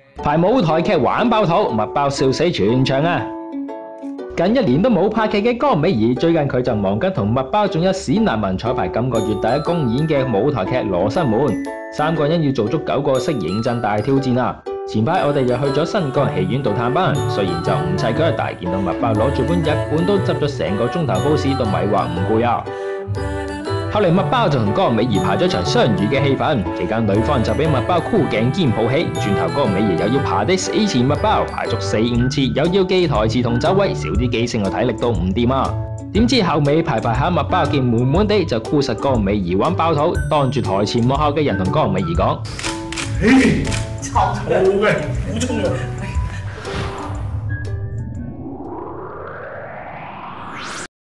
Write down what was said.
排舞台劇玩爆肚，麥包笑死全場啊！近一年都冇拍劇嘅江美儀，最近佢就忙緊同麥包仲有史達文彩排今個月第一公演嘅舞台劇《羅生門》，三個人要做足9個色，認真大挑戰啊！前排我哋又去咗新江戲院度探班，雖然就唔齊腳，但係見到麥包攞住本日本都執咗成個鐘頭 pose 都咪話唔攰啊！後嚟麥包就同江美儀排咗場相遇嘅戲份，期間女方就俾麥包箍頸肩抱起，轉頭江美儀又要爬低死纏麥包，排足4-5次，又要記台詞同走位，少啲記性嘅體力都唔掂啊！點知後尾排下麥包見悶悶地就箍實江美儀玩爆肚，當住台前幕後嘅人同江美儀講： 嘿，抄嘅，好充啊！